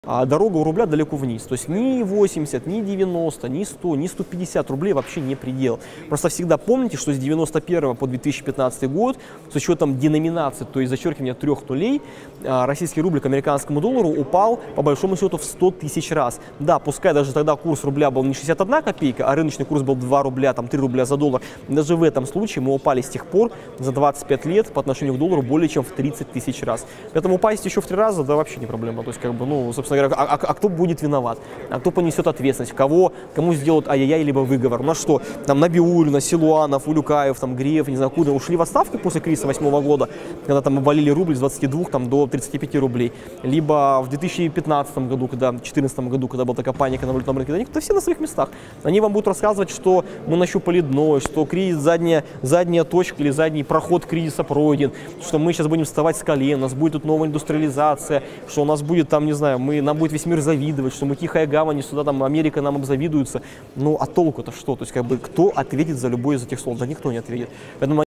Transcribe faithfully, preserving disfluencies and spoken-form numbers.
А дорога у рубля далеко вниз. То есть ни восемьдесят, ни девяносто, ни сто, ни сто пятьдесят рублей вообще не предел. Просто всегда помните, что с девяносто первого по две тысячи пятнадцатый год, с учетом деноминации, то есть зачеркивания трех нулей, российский рубль к американскому доллару упал по большому счету в сто тысяч раз. Да, пускай даже тогда курс рубля был не шестьдесят одна копейка, а рыночный курс был два рубля, там три рубля за доллар. Даже в этом случае мы упали с тех пор за двадцать пять лет по отношению к доллару более чем в тридцать тысяч раз. Поэтому упасть еще в три раза, да, вообще не проблема. То есть, как бы, ну, собственно говоря, а, а, а кто будет виноват? А кто понесет ответственность? Кого, кому сделают ай-яй-яй, либо выговор? У нас что, там Набиуллина, Силуанов, Улюкаев, там Греф, не знаю, куда ушли в отставку после кризиса восьмого года, когда там обвалили рубль с двадцати двух там, до тридцати пяти рублей. Либо в две тысячи пятнадцатом году, когда, в две тысячи четырнадцатом году, когда была такая паника на валютном рынке, да, все на своих местах. Они вам будут рассказывать, что мы нащупали дно, что кризис, задняя, задняя точка или задний проход кризиса пройден, что мы сейчас будем вставать с колен, у нас будет тут новая индустриализация, что у нас будет там, не знаю, мы, нам будет весь мир завидовать, что мы тихая гавань, и сюда там Америка нам обзавидуется. Ну, а толку-то что? То есть, как бы, кто ответит за любое из этих слов? Да никто не ответит. Поэтому